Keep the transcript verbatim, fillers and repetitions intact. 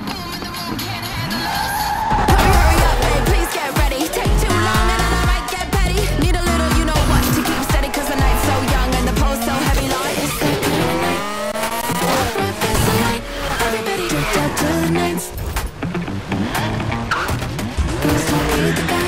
Hurry, hurry up, babe, please get ready. Take too long and then I might get petty. Need a little, you know what, to keep steady, cause the night's so young and the pole's so heavy. Like it's that kind of night. Motorfest tonight. Everybody drift out to the nights. Please don't be the guy.